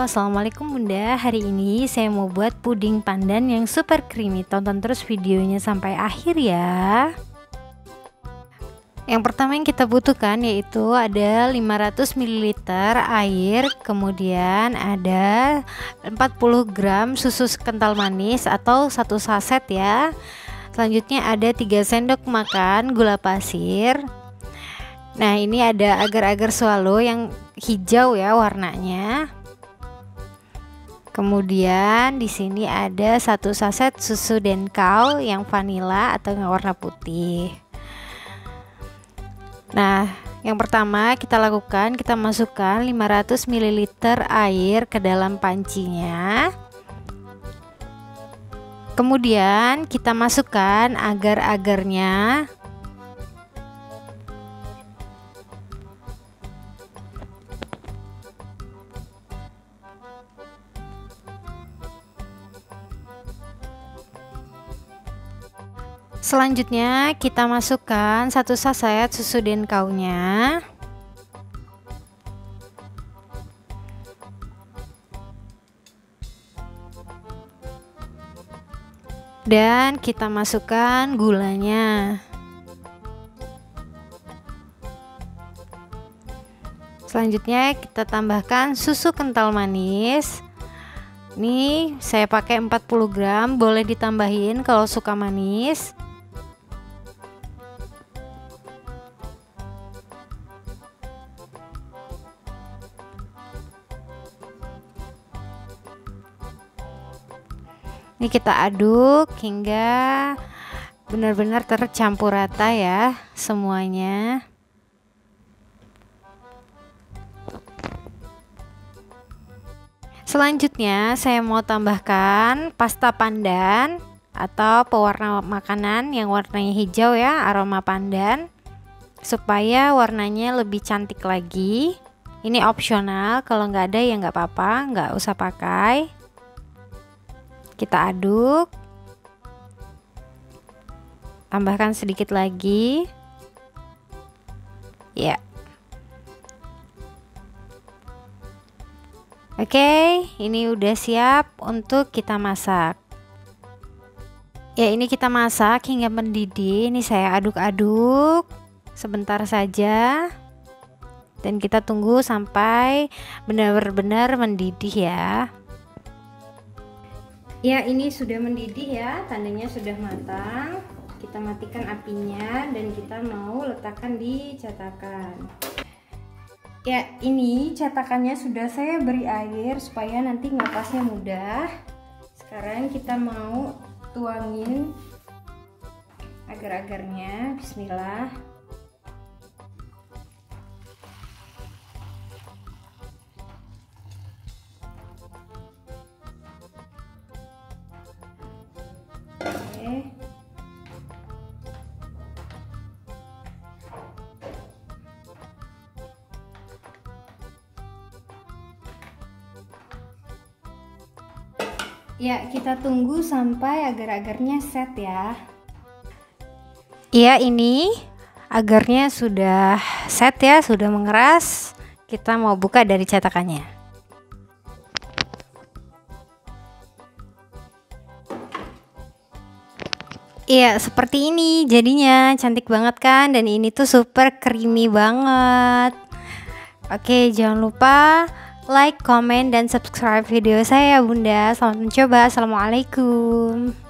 Assalamualaikum Bunda. Hari ini saya mau buat puding pandan yang super creamy. Tonton terus videonya sampai akhir ya. Yang pertama yang kita butuhkan yaitu ada 500 ml air, kemudian ada 40 gram susu kental manis atau 1 saset ya. Selanjutnya ada 3 sendok makan gula pasir. Nah, ini ada agar-agar swallow yang hijau ya warnanya. Kemudian di sini ada 1 saset susu denkau yang vanila atau yang warna putih. Nah, yang pertama kita lakukan, kita masukkan 500 ml air ke dalam pancinya. Kemudian kita masukkan agar-agarnya. Selanjutnya kita masukkan 1 saset susu denkaunya. Dan kita masukkan gulanya. Selanjutnya kita tambahkan susu kental manis. Ini saya pakai 40 gram, boleh ditambahin kalau suka manis. Ini kita aduk hingga benar-benar tercampur rata ya semuanya. Selanjutnya saya mau tambahkan pasta pandan atau pewarna makanan yang warnanya hijau ya, aroma pandan, supaya warnanya lebih cantik lagi. Ini opsional, kalau nggak ada ya nggak apa-apa, nggak usah pakai. Kita aduk, tambahkan sedikit lagi ya. Oke, ini udah siap untuk kita masak ya. Ini kita masak hingga mendidih. Ini saya aduk-aduk sebentar saja dan kita tunggu sampai benar-benar mendidih ya. Ya, ini sudah mendidih ya, tandanya sudah matang. Kita matikan apinya dan kita mau letakkan di cetakan. Ya, ini cetakannya sudah saya beri air supaya nanti ngepasnya mudah. Sekarang kita mau tuangin agar-agarnya. Bismillah. Oke. Ya, kita tunggu sampai agar-agarnya set ya. Ya, ini agarnya sudah set ya, sudah mengeras. Kita mau buka dari cetakannya. Iya, seperti ini jadinya, cantik banget kan, dan ini tuh super creamy banget. Oke, jangan lupa like, comment, dan subscribe video saya ya Bunda. Selamat mencoba. Assalamualaikum.